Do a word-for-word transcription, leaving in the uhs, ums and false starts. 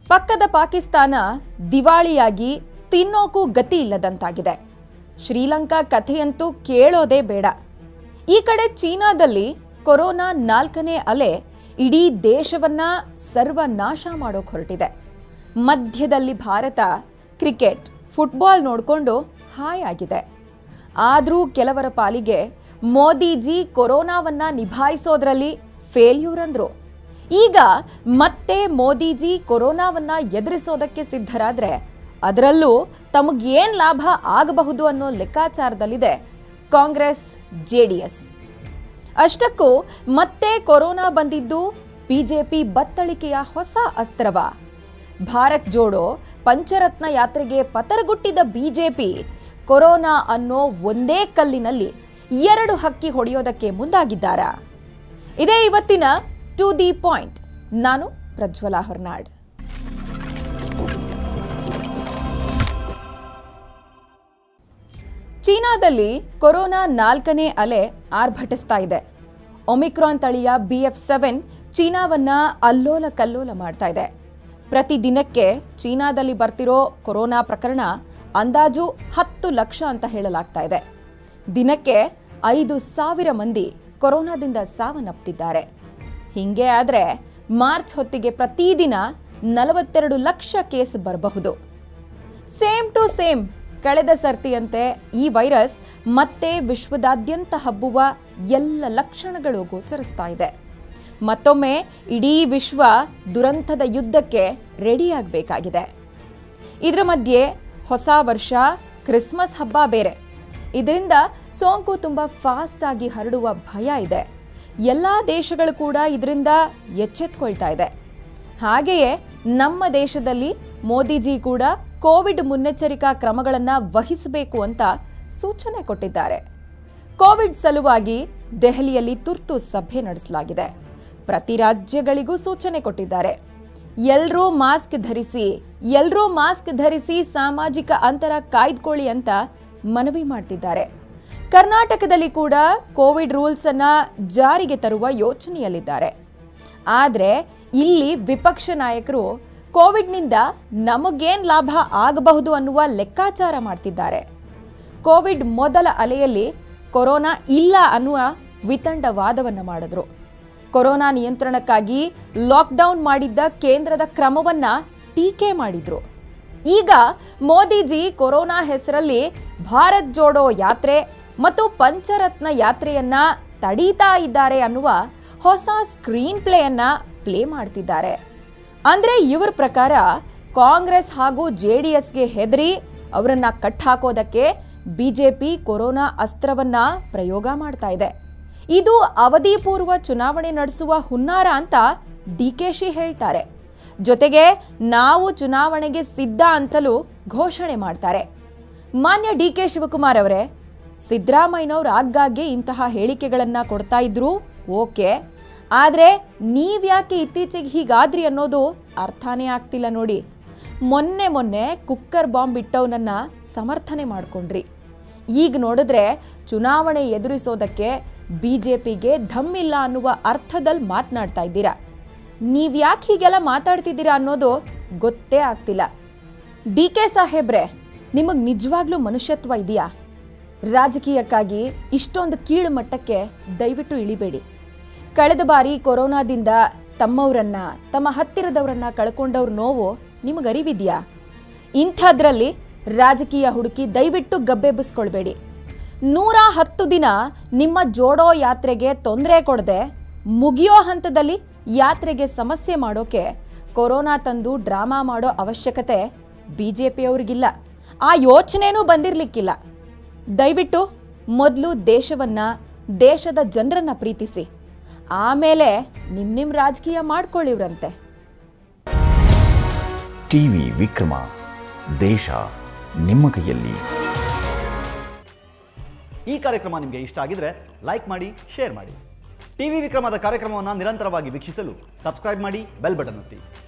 ಪಕ್ಕದ ಪಾಕಿಸ್ತಾನ ದಿವಾಳಿಯಾಗಿ ತಿನ್ನೋಕು ಗತಿ ಇಲ್ಲದಂತಾಗಿದೆ. ಶ್ರೀಲಂಕಾ ಕಥೆಯಂತೂ ಕೇಳೋದೇ ಬೇಡ. ಈ ಕಡೆ ಚೀನಾದಲ್ಲಿ ಕೊರೋನಾ ನಾಲ್ಕನೇ ಅಲೆ ಇಡೀ ದೇಶವನ್ನ ಸರ್ವನಾಶ ಮಾಡೋಕೆ ಹೊರಟಿದೆ. ಮಧ್ಯದಲ್ಲಿ ಭಾರತ ಕ್ರಿಕೆಟ್, ಫುಟ್ಬಾಲ್ ನೋಡಿಕೊಂಡು ಹಾಯ್ ಆಗಿದೆ. ಆದರೂ ಕೆಲವರ ಪಾಲಿಗೆ ಮೋದಿಜಿ ಕೊರೋನಾವನ್ನ ನಿಭಾಯಿಸೋದ್ರಲ್ಲಿ ಫೇಲ್ಯೂರ್ ಅಂದ್ರು. ಈಗ ಮತ್ತೆ ಮೋದಿಜಿ ಕೊರೋನಾವನ್ನ ಎದುರಿಸೋದಕ್ಕೆ ಸಿದ್ಧರಾದ್ರೆ ಅದರಲ್ಲೂ ತಮಗೇನ್ ಲಾಭ ಆಗಬಹುದು ಅನ್ನೋ ಲೆಕ್ಕಾಚಾರದಲ್ಲಿದೆ ಕಾಂಗ್ರೆಸ್ ಜೆಡಿಎಸ್. ಅಷ್ಟಕ್ಕೂ ಮತ್ತೆ ಕೊರೋನಾ ಬಂದಿದ್ದು ಬಿಜೆಪಿ ಬತ್ತಳಿಕೆಯ ಹೊಸ ಅಸ್ತ್ರವ. ಭಾರತ್ ಜೋಡೋ ಪಂಚರತ್ನ ಯಾತ್ರೆಗೆ ಪತರಗುಟ್ಟಿದ ಬಿಜೆಪಿ ಕೊರೋನಾ ಅನ್ನೋ ಒಂದೇ ಕಲ್ಲಿನಲ್ಲಿ ಎರಡು ಹಕ್ಕಿ ಹೊಡೆಯೋದಕ್ಕೆ ಮುಂದಾಗಿದ್ದಾರಾ? ಇದೇ ಇವತ್ತಿನ ಟು ದಿ ಪಾಯಿಂಟ್. ನಾನು ಪ್ರಜ್ವಲಾ ಹೊರನಾಡ್. ಚೀನಾದಲ್ಲಿ ಕೊರೋನಾ ನಾಲ್ಕನೇ ಅಲೆ ಆರ್ಭಟಿಸ್ತಾ ಇದೆ. ಒಮಿಕ್ರಾನ್ ತಳಿಯ ಬಿ ಎಫ್ ಸೆವೆನ್ ಚೀನಾವನ್ನ ಅಲ್ಲೋಲ ಕಲ್ಲೋಲ ಮಾಡ್ತಾ ಇದೆ. ಪ್ರತಿದಿನಕ್ಕೆ ಚೀನಾದಲ್ಲಿ ಬರ್ತಿರೋ ಕೊರೋನಾ ಪ್ರಕರಣ ಅಂದಾಜು ಹತ್ತು ಲಕ್ಷ ಅಂತ ಹೇಳಲಾಗ್ತಾ ಇದೆ. ದಿನಕ್ಕೆ ಐದು ಸಾವಿರ ಮಂದಿ ಕೊರೋನಾದಿಂದ ಸಾವನ್ನಪ್ಪಿದ್ದಾರೆ. ಹಿಂಗೆ ಆದರೆ ಮಾರ್ಚ್ ಹೊತ್ತಿಗೆ ಪ್ರತಿದಿನ ನಲವತ್ತೆರಡು ಲಕ್ಷ ಕೇಸ್ ಬರಬಹುದು. ಸೇಮ್ ಟು ಸೇಮ್ ಕಳೆದ ಸರ್ತಿಯಂತೆ ಈ ವೈರಸ್ ಮತ್ತೆ ವಿಶ್ವದಾದ್ಯಂತ ಹಬ್ಬುವ ಎಲ್ಲ ಲಕ್ಷಣಗಳು ಗೋಚರಿಸ್ತಾ ಇದೆ. ಮತ್ತೊಮ್ಮೆ ಇಡೀ ವಿಶ್ವ ದುರಂತದ ಯುದ್ಧಕ್ಕೆ ರೆಡಿಯಾಗಬೇಕಾಗಿದೆ. ಇದರ ಮಧ್ಯೆ ಹೊಸ ವರ್ಷ, ಕ್ರಿಸ್ಮಸ್ ಹಬ್ಬ ಬೇರೆ. ಇದರಿಂದ ಸೋಂಕು ತುಂಬ ಫಾಸ್ಟ್ ಆಗಿ ಹರಡುವ ಭಯ ಇದೆ. ಎಲ್ಲ ದೇಶಗಳು ಕೂಡ ಇದರಿಂದ ಎಚ್ಚೆತ್ಕೊಳ್ತಾ ಇದೆ. ಹಾಗೆಯೇ ನಮ್ಮ ದೇಶದಲ್ಲಿ ಮೋದಿಜಿ ಕೂಡ ಕೋವಿಡ್ ಮುನ್ನೆಚ್ಚರಿಕಾ ಕ್ರಮಗಳನ್ನು ವಹಿಸಬೇಕು ಅಂತ ಸೂಚನೆ ಕೊಟ್ಟಿದ್ದಾರೆ. ಕೋವಿಡ್ ಸಲುವಾಗಿ ದೆಹಲಿಯಲ್ಲಿ ತುರ್ತು ಸಭೆ ನಡೆಸಲಾಗಿದೆ. ಪ್ರತಿ ರಾಜ್ಯಗಳಿಗೂ ಸೂಚನೆ ಕೊಟ್ಟಿದ್ದಾರೆ. ಎಲ್ಲರೂ ಮಾಸ್ಕ್ ಧರಿಸಿ ಎಲ್ಲರೂ ಮಾಸ್ಕ್ ಧರಿಸಿ ಸಾಮಾಜಿಕ ಅಂತರ ಕಾಯ್ದುಕೊಳ್ಳಿ ಅಂತ ಮನವಿ ಮಾಡ್ತಿದ್ದಾರೆ. ಕರ್ನಾಟಕದಲ್ಲಿ ಕೂಡ ಕೋವಿಡ್ ರೂಲ್ಸ್ ಅನ್ನ ಜಾರಿಗೆ ತರುವ ಯೋಚನೆಯಲ್ಲಿದ್ದಾರೆ. ಆದರೆ ಇಲ್ಲಿ ವಿಪಕ್ಷ ನಾಯಕರು ಕೋವಿಡ್ನಿಂದ ನಮಗೇನ್ ಲಾಭ ಆಗಬಹುದು ಅನ್ನುವ ಲೆಕ್ಕಾಚಾರ ಮಾಡ್ತಿದ್ದಾರೆ. ಕೋವಿಡ್ ಮೊದಲ ಅಲೆಯಲ್ಲಿ ಕೊರೋನಾ ಇಲ್ಲ ಅನ್ನುವ ವಿತಂಡವಾದವನ್ನು ಮಾಡಿದ್ರು. ಕೊರೋನಾ ನಿಯಂತ್ರಣಕ್ಕಾಗಿ ಲಾಕ್ಡೌನ್ ಮಾಡಿದ್ದ ಕೇಂದ್ರದ ಕ್ರಮವನ್ನ ಟೀಕೆ ಮಾಡಿದ್ರು. ಈಗ ಮೋದಿಜಿ ಕೊರೋನಾ ಹೆಸರಲ್ಲಿ ಭಾರತ್ ಜೋಡೋ ಯಾತ್ರೆ ಮತ್ತು ಪಂಚರತ್ನ ಯಾತ್ರೆಯನ್ನ ತಡೀತಾ ಇದ್ದಾರೆ ಅನ್ನುವ ಹೊಸ ಸ್ಕ್ರೀನ್ ಪ್ಲೇಯನ್ನ ಪ್ಲೇ ಮಾಡ್ತಿದ್ದಾರೆ. ಅಂದ್ರೆ ಇವರ ಪ್ರಕಾರ ಕಾಂಗ್ರೆಸ್ ಹಾಗೂ ಜೆಡಿಎಸ್ಗೆ ಹೆದರಿ ಅವರನ್ನ ಕಟ್ಟಾಕೋದಕ್ಕೆ ಬಿಜೆಪಿ ಕೊರೋನಾ ಅಸ್ತ್ರವನ್ನ ಪ್ರಯೋಗ ಮಾಡ್ತಾ ಇದೆ. ಇದು ಅವಧಿ ಪೂರ್ವ ಚುನಾವಣೆ ನಡೆಸುವ ಹುನ್ನಾರ ಅಂತ ಡಿಕೆಶಿ ಹೇಳ್ತಾರೆ. ಜೊತೆಗೆ ನಾವು ಚುನಾವಣೆಗೆ ಸಿದ್ಧ ಅಂತಲೂ ಘೋಷಣೆ ಮಾಡ್ತಾರೆ. ಮಾನ್ಯ ಡಿ ಕೆ ಶಿವಕುಮಾರ್ ಅವರೇ, ಸಿದ್ದರಾಮಯ್ಯನವರು ಆಗಾಗ್ಗೆ ಇಂತಹ ಹೇಳಿಕೆಗಳನ್ನ ಕೊಡ್ತಾ ಇದ್ರು, ಓಕೆ, ಆದರೆ ನೀವ್ಯಾಕೆ ಇತ್ತೀಚೆಗೆ ಹೀಗಾದ್ರಿ ಅನ್ನೋದು ಅರ್ಥನೇ ಆಗ್ತಿಲ್ಲ ನೋಡಿ. ಮೊನ್ನೆ ಮೊನ್ನೆ ಕುಕ್ಕರ್ ಬಾಂಬ್ ಇಟ್ಟವನನ್ನ ಸಮರ್ಥನೆ ಮಾಡ್ಕೊಂಡ್ರಿ. ಈಗ ನೋಡಿದ್ರೆ ಚುನಾವಣೆ ಎದುರಿಸೋದಕ್ಕೆ ಬಿಜೆಪಿಗೆ ಧಮ್ಮಿಲ್ಲ ಅನ್ನುವ ಅರ್ಥದಲ್ಲಿ ಮಾತನಾಡ್ತಾ ಇದ್ದೀರಾ. ನೀವ್ಯಾಕೆ ಹೀಗೆಲ್ಲ ಮಾತಾಡ್ತಿದ್ದೀರಾ ಅನ್ನೋದು ಗೊತ್ತೇ ಆಗ್ತಿಲ್ಲ. ಡಿ ಕೆ ಸಾಹೇಬ್ರೆ, ನಿಮಗೆ ನಿಜವಾಗ್ಲೂ ಮನುಷ್ಯತ್ವ ಇದೆಯಾ? ರಾಜಕೀಯಕ್ಕಾಗಿ ಇಷ್ಟೊಂದು ಕೀಳು ಮಟ್ಟಕ್ಕೆ ದಯವಿಟ್ಟು ಇಳಿಬೇಡಿ. ಕಳೆದ ಬಾರಿ ಕೊರೋನಾದಿಂದ ತಮ್ಮವರನ್ನ ತಮ್ಮ ಹತ್ತಿರದವರನ್ನ ಕಳ್ಕೊಂಡವ್ರ ನೋವು ನಿಮಗೆ ಅರಿವಿದೆಯಾ? ಇಂಥದ್ರಲ್ಲಿ ರಾಜಕೀಯ ಹುಡುಕಿ ದಯವಿಟ್ಟು ಗಬ್ಬೆಬ್ಬಿಸ್ಕೊಳ್ಬೇಡಿ. ನೂರ ಹತ್ತು ದಿನ ನಿಮ್ಮ ಜೋಡೋ ಯಾತ್ರೆಗೆ ತೊಂದರೆ ಕೊಡದೆ ಮುಗಿಯೋ ಹಂತದಲ್ಲಿ ಯಾತ್ರೆಗೆ ಸಮಸ್ಯೆ ಮಾಡೋಕೆ ಕೊರೋನಾ ತಂದು ಡ್ರಾಮಾ ಮಾಡೋ ಅವಶ್ಯಕತೆ ಬಿಜೆಪಿಯವ್ರಿಗಿಲ್ಲ. ಆ ಯೋಚನೆನೂ ಬಂದಿರಲಿಕ್ಕಿಲ್ಲ. ದಯವಿಟ್ಟು ಮೊದಲು ದೇಶವನ್ನ, ದೇಶದ ಜನರನ್ನ ಪ್ರೀತಿಸಿ, ಆಮೇಲೆ ನಿಮ್ ನಿಮ್ ರಾಜಕೀಯ ಮಾಡ್ಕೊಳ್ಳಿವ್ರಂತೆ. ಟಿವಿ ವಿಕ್ರಮ, ದೇಶ ನಿಮ್ಮ ಕೈಯಲ್ಲಿ. ಈ ಕಾರ್ಯಕ್ರಮ ನಿಮಗೆ ಇಷ್ಟ ಆಗಿದ್ರೆ ಲೈಕ್ ಮಾಡಿ, ಶೇರ್ ಮಾಡಿ. ಟಿವಿ ವಿಕ್ರಮದ ಕಾರ್ಯಕ್ರಮವನ್ನು ನಿರಂತರವಾಗಿ ವೀಕ್ಷಿಸಲು ಸಬ್ಸ್ಕ್ರೈಬ್ ಮಾಡಿ, ಬೆಲ್ ಬಟನ್ ಒತ್ತಿ.